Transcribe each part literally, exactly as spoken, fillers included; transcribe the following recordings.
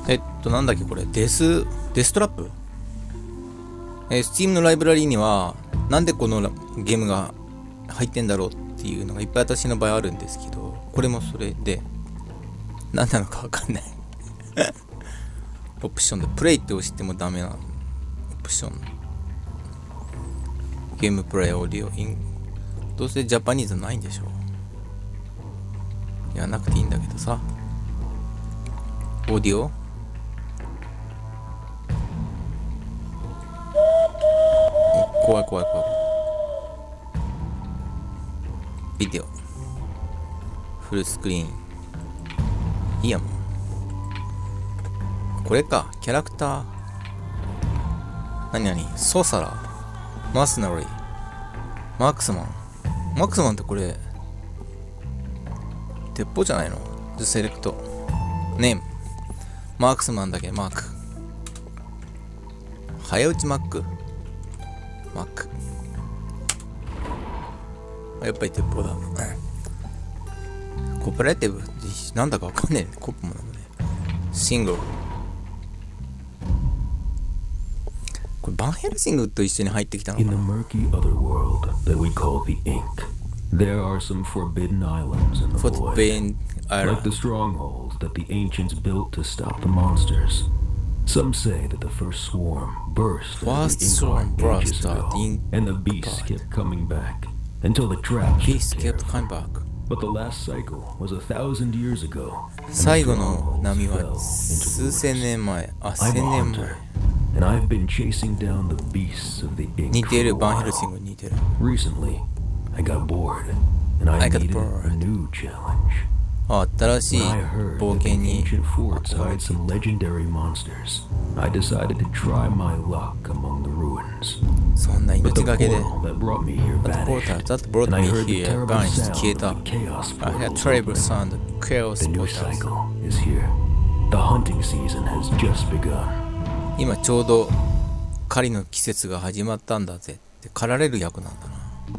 えっと、なんだっけこれ、デス、デストラップえー、Steam のライブラリーには、なんでこのゲームが入ってんだろうっていうのがいっぱい私の場合あるんですけど、これもそれで、何なのかわかんない。オプションで、プレイって押してもダメなオプション。ゲームプレイオーディオイン。どうせジャパニーズないんでしょう。やらなくていいんだけどさ。オーディオ怖い怖い怖い。ビデオ。フルスクリーン。いいやもん。これか。キャラクター。なになにソーサラー。マースナリー。マークスマン。マークスマンってこれ、鉄砲じゃないの？ズセレクト。ネーム。マークスマンだけマーク。早打ちマック。マック。やっぱり鉄砲だ。コーポレーティブなんだかわかんねえ。コップもなのね。シングル。これバンヘルシングと一緒に入ってきたのかな。 In the murky other world that we call the Ink, there are some forbidden islands in the void, Forbidden like the Island. strongholds that the ancients built to stop the monsters. Some say that the first swarm burst out of First the swarm Ink burst ages out ago, the Ink and the beasts God. kept coming back until the traps Beast were kept terrifying. coming back. But the last cycle was a thousand years ago, and the 最後の strongholds 波 fell は into 数千 ruins. 年前。あ、 I'm 千 a 年 hunter, 前。 and I've been chasing down the beasts of the Ink 似 for て a る。バンヘル while. シングに似てる。 Recently, I got bored, and I, I got needed a bored. new challenge. あ、新しい When I heard 冒 that the 険に ancient forts 憧れ hide てい some た。 legendary monsters, I decided to try my luck among the ruins. そんな But 命 the がけで。 portal that brought me here But the portal vanished, that brought and I me heard the here terrible vanished. sound 消え of た。 the chaos I heard portals terrible opening. sound of chaos The new portals. cycle is here. The hunting season has just begun. 今ちょうど狩りの季節が始まったんだぜって狩られる役なんだ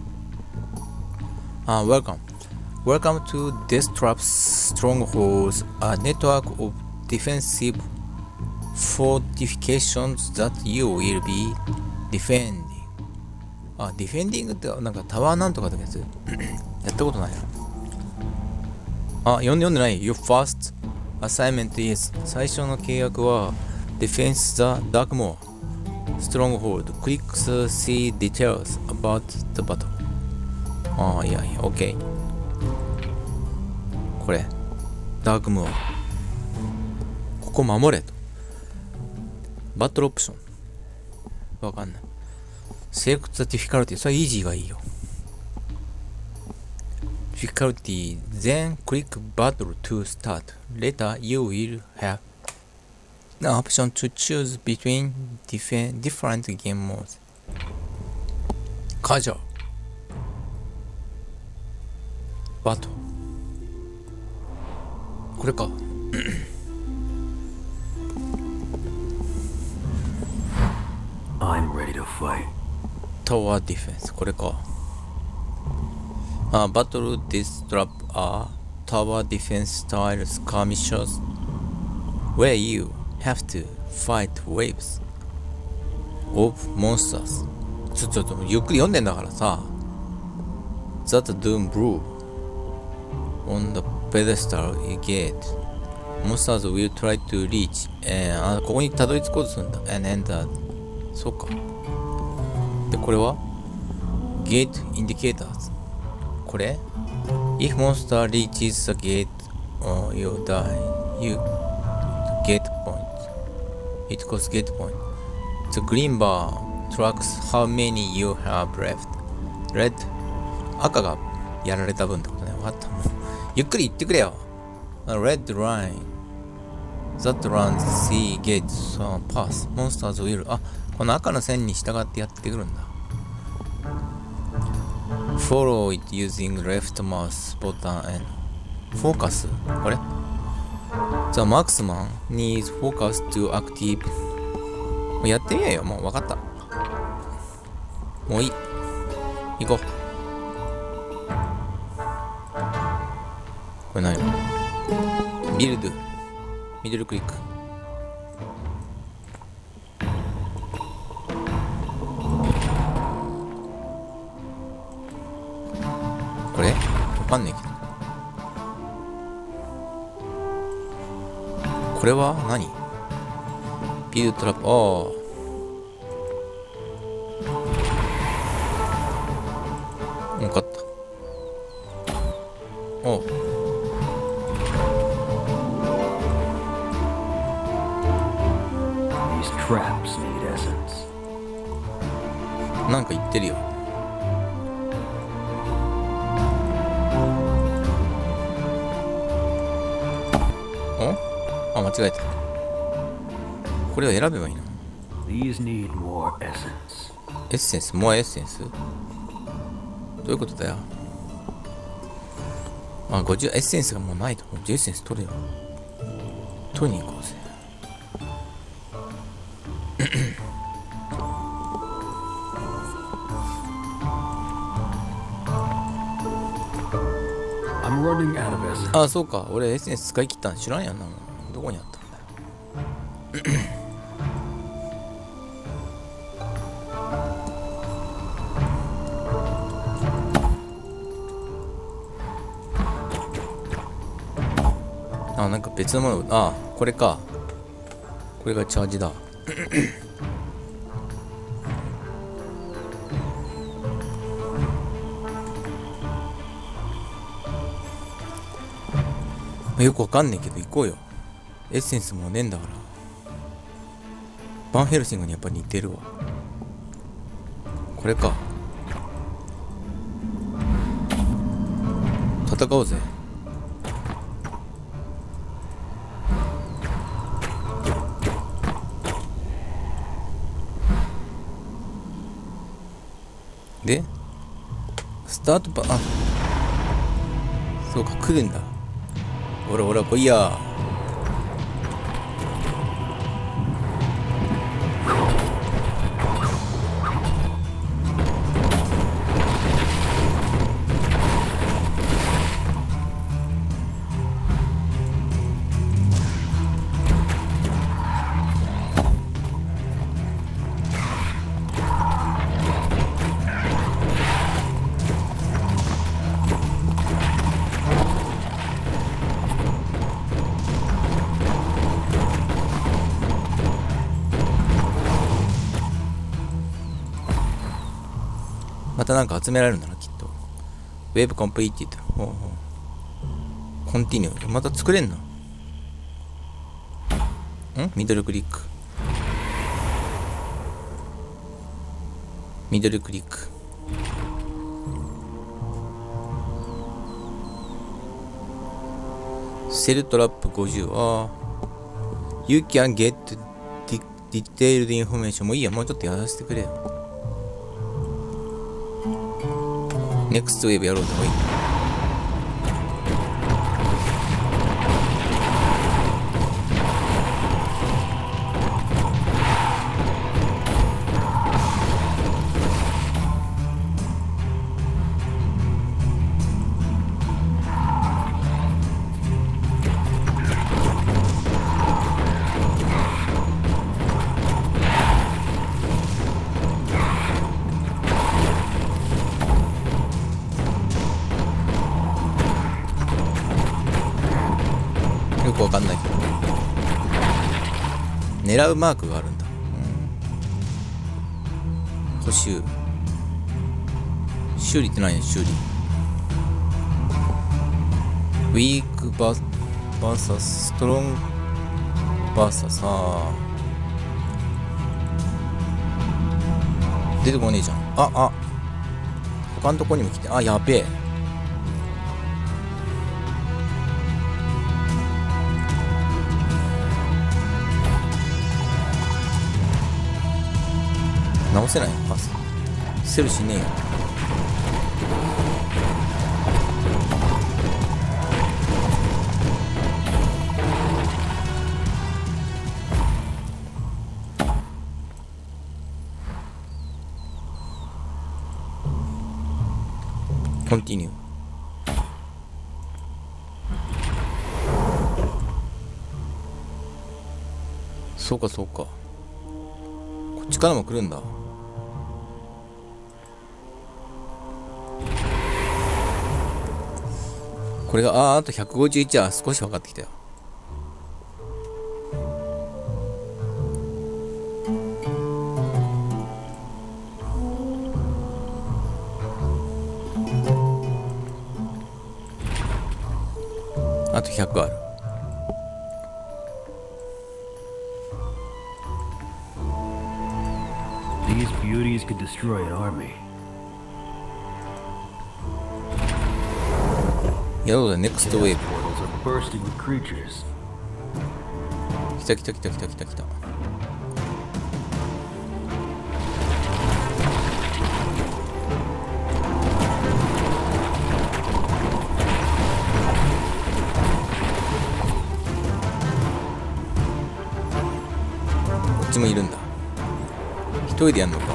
な。あ、Welcome. Welcome to Deathtrap's Strongholds, a network of defensive fortifications that you will be defending. あ、ディフェンディングってなんかタワーなんとかってやつやったことないな。あ、読んで読んでない。Your first assignment is 最初の契約は Defense the Darkmoor Stronghold. Click the see details about the battle. ああ、いやいや、OK。これ、ダークムーア。ここ守れと。バトルオプション。わかんない。セレクトディフィカルティ。それイージーがいいよ。Difficulty, then click battle to start. Later, you will have the option to choose between different, different game modes. Casual. Battle. これか。 I'm ready to fight. Tower Defense. これか。あ、Battle Disrupt are Tower Defense style skirmishes where you have to fight waves of monsters. ちょっとちょっとゆっくり読んでんだからさ。That Doom Brew on the pedestal gate. Monsters will try to reach. えー、あ、ここにたどり着こうとするんだ。And enter. そうか。で、これは Gate Indicators. これ If monster reaches the gate, uh, you die. You gate point. It costs gate point. The green bar tracks how many you have left. Red 赤がやられた分ってことね。わかった。もうゆっくり言ってくれよ。A red line that runs sea gates uh, pass. Monsters will. あ、この赤の線に従ってやってくるんだ。Follow it using left mouse button and focus. これ The marksman needs focus to active. やってみようよ。もう分かった。もういい。行こう。これ何？ビルド。ミドルクリック。 かんねえけど。これは何？ビルドトラップ。ああ。分かった。おう。 These traps need essence. なんか言ってるよ。お？あ、間違えた。これを選べばいいな。 These need more essence. エッセンス、モアエッセンス？どういうことだよ。あ、ごじゅうエッセンスがもうないと。ごじゅうエッセンス取れよ。取りに行こうぜ。 I'm running out of essence. あ、そうか。俺エッセンス使い切ったん知らんやんなもん。どこにあったんだよ。あ、なんか別のもの。あ、これか。これがチャージだ。よくわかんねえけど行こうよ。エッセンスもねえんだから。バンヘルシングにやっぱ似てるわ。これか。戦おうぜ。でスタートパあそうか来るんだ。ほらほら来いや。またなんか集められるんだなきっと。ウェーブコンプリーティッド。ほうほう。コンティニュー。また作れんの？ん？ミドルクリック。ミドルクリック。セルトラップごじゅう。ああ。You can get detailed information。もういいや、もうちょっとやらせてくれよ。ネクストウェーブやろうとかいい。よくわかんないけど狙うマークがあるんだ。うん、補修修理って何や。修理ウィークババーサスストロングバーサス。あ出てこねえじゃん。ああ他のとこにも来て。あやべえ。直せないのか。セルしねえよ。コンティニュー。そうかそうか。こっちからも来るんだ。 これが、ああ、あとひゃくごじゅういちは少し分かってきたよ。あとひゃくある。 These beauties could destroy an army. やろうだ、ネクストウェーブ。 Portals are bursting with creatures. 来た来た来た来た来た来た。こっちもいるんだ。一人でやんのか。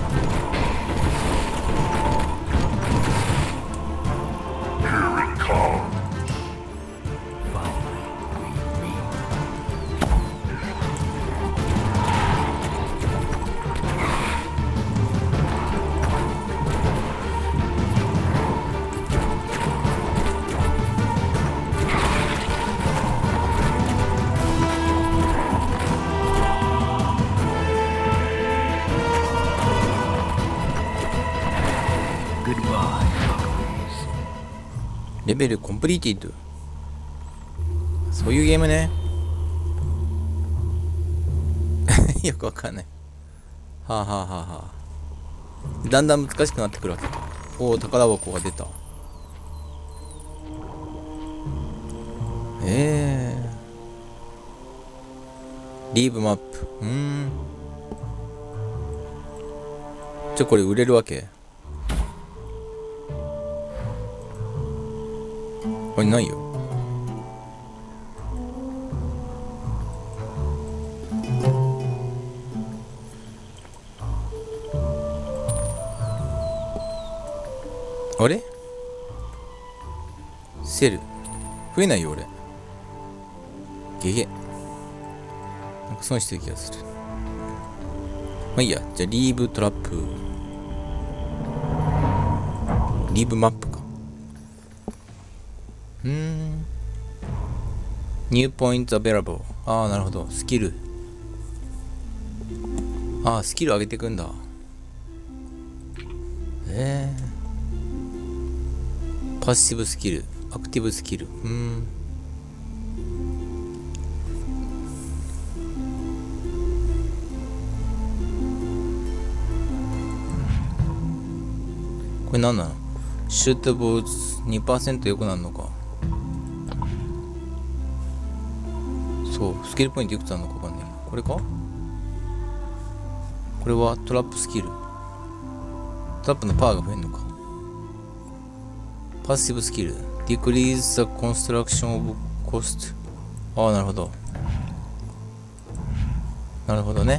レベルコンプリーティッド。そういうゲームね。よくわかんない。はあはあはあはあ。だんだん難しくなってくるわけか。おお、宝箱が出た。ええー。リーブマップ。うーん。じゃあこれ売れるわけ？これないよ。あれ？セル増えないよ俺。ゲゲ。なんか損してる気がする。まあいいや。じゃあリーブトラップ。リーブマップか。うーん。New points available。ああ、なるほど。スキル。ああ、スキル上げていくんだ。ええー。パッシブスキル。アクティブスキル。うーん。これ何なの？シュートボーズ にパーセント 良くなるのか。そう、スキルポイントいくつあるのかわかんない。これか？これはトラップスキル。トラップのパワーが増えるのか。パッシブスキル。Decrease the construction of cost。ああ、なるほど。なるほどね。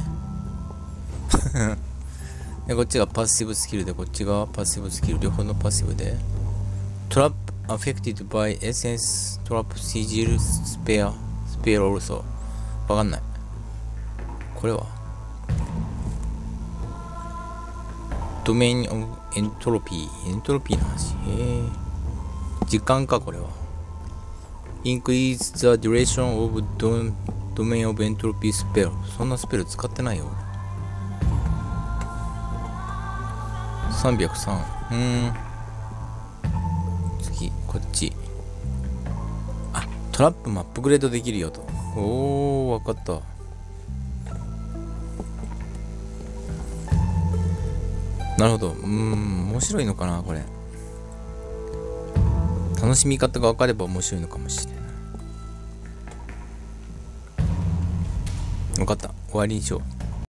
で、こっちがパッシブスキルで、こっちがパッシブスキル、両方のパッシブで。トラップ affected by essence trap sigil spare spare also。わかんない。これはドメインオブエントロピー。エントロピーの話。へえ。時間か、これは。Increase the duration of domain of entropy spell。そんなスペル使ってないよ。さんびゃくさん。うーん。次、こっち。あ、トラップもアップグレードできるよと。おー、わかった。なるほど。うーん、面白いのかな、これ。楽しみ方が分かれば面白いのかもしれない。分かった。終わりにしよう。